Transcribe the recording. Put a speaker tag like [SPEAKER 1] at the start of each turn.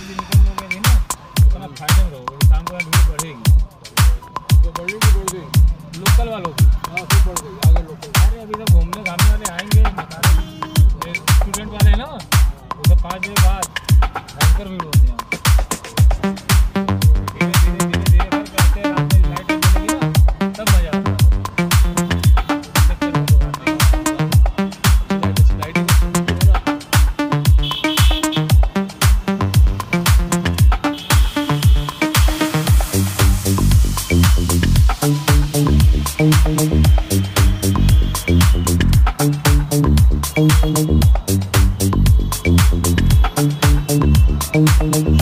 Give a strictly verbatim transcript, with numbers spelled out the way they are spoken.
[SPEAKER 1] Income होगी ना उतना फायदे में रहोगे, शाम को भीड़ बढ़ेगी
[SPEAKER 2] तो बढ़ी की बढ़ गई
[SPEAKER 1] लोकल वालों की।
[SPEAKER 2] हाँ फिर बढ़ गई आगे लोकल।
[SPEAKER 1] अरे अभी तो घूमने घामने वाले आएंगे, स्टूडेंट वाले हैं ना, वो तो पाँच बजे बाद भयंकर भीड़ होती है। धीरे धीरे धीरे धीरे कर करते रात में लाइटें चलेगी ना तब मजा आता है।
[SPEAKER 3] Thank you.